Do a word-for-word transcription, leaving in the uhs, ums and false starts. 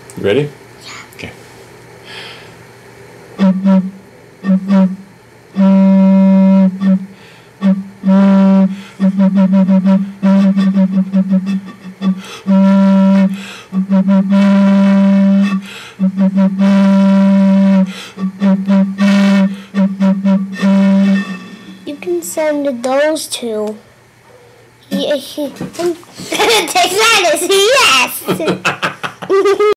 You ready? Yeah. Okay. You can send those two. He, he, take that as yes.